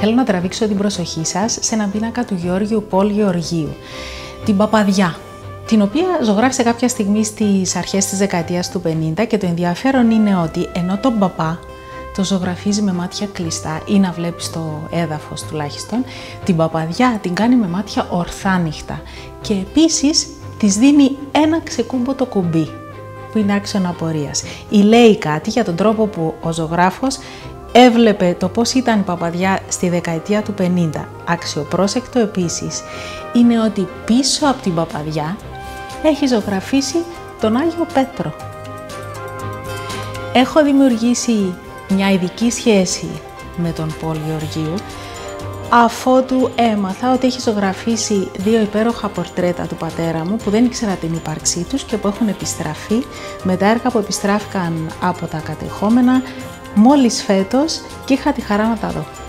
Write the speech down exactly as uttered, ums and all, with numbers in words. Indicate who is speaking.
Speaker 1: θέλω να τραβήξω την προσοχή σας σε έναν πίνακα του Γεώργιου Πολ Γεωργίου, την Παπαδιά, την οποία ζωγράφισε κάποια στιγμή στις αρχές της δεκαετίας του πενήντα, και το ενδιαφέρον είναι ότι ενώ τον παπά το ζωγραφίζει με μάτια κλειστά ή να βλέπει στο έδαφος τουλάχιστον, την Παπαδιά την κάνει με μάτια ορθάνυχτα και επίσης της δίνει ένα ξεκούμποτο κουμπί που είναι άξιον απορίας. Ή λέει κάτι για τον τρόπο που ο ζωγράφος έβλεπε το πώς ήταν η Παπαδιά στη δεκαετία του πενήντα. Αξιοπρόσεκτο επίσης είναι ότι πίσω από την Παπαδιά έχει ζωγραφίσει τον Άγιο Πέτρο. Έχω δημιουργήσει μια ειδική σχέση με τον Πολ Γεωργίου, αφότου έμαθα ότι έχει ζωγραφίσει δύο υπέροχα πορτρέτα του πατέρα μου που δεν ήξερα την ύπαρξή τους και που έχουν επιστραφεί με τα έργα που επιστράφηκαν από τα κατεχόμενα μόλις φέτος και είχα τη χαρά να τα δω.